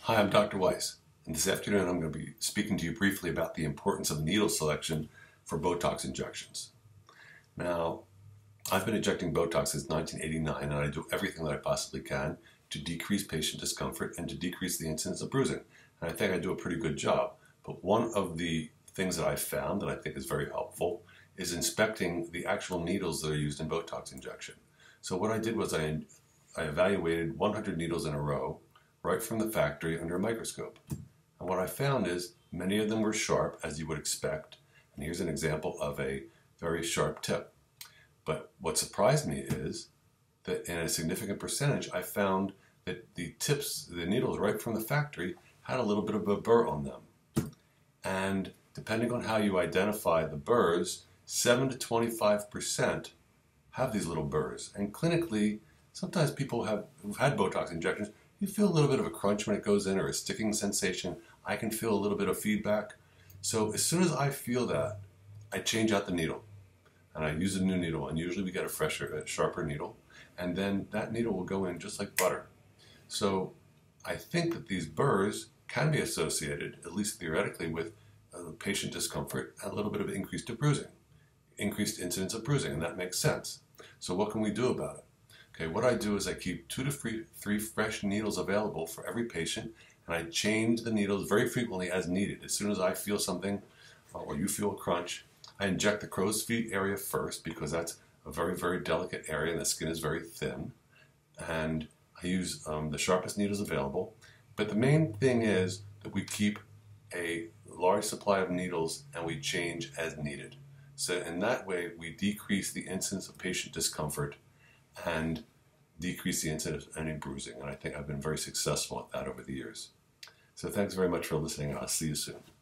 Hi, I'm Dr. Weiss, and this afternoon I'm going to be speaking to you briefly about the importance of needle selection for Botox injections. Now, I've been injecting Botox since 1989, and I do everything that I possibly can to decrease patient discomfort and to decrease the incidence of bruising. And I think I do a pretty good job. But one of the things that I've found that I think is very helpful is inspecting the actual needles that are used in Botox injection. So what I did was I evaluated 100 needles in a row, right from the factory under a microscope. And what I found is many of them were sharp, as you would expect. And here's an example of a very sharp tip. But what surprised me is that in a significant percentage, I found that the tips, the needles right from the factory, had a little bit of a burr on them. And depending on how you identify the burrs, 7 to 25% have these little burrs. And clinically, sometimes people who've had Botox injections, you feel a little bit of a crunch when it goes in or a sticking sensation. I can feel a little bit of feedback. So as soon as I feel that, I change out the needle and I use a new needle, and usually we get a fresher, sharper needle, and then that needle will go in just like butter. So I think that these burrs can be associated, at least theoretically, with patient discomfort and a little bit of increased bruising, increased incidence of bruising, and that makes sense. So what can we do about it? Okay, what I do is I keep 2 to 3 fresh needles available for every patient, and I change the needles very frequently as needed. As soon as I feel something, or you feel a crunch, I inject the crow's feet area first because that's a very, very delicate area and the skin is very thin. And I use the sharpest needles available. But the main thing is that we keep a large supply of needles and we change as needed. So in that way, we decrease the incidence of patient discomfort and decrease the incidence of any bruising. And I think I've been very successful at that over the years. So thanks very much for listening, and I'll see you soon.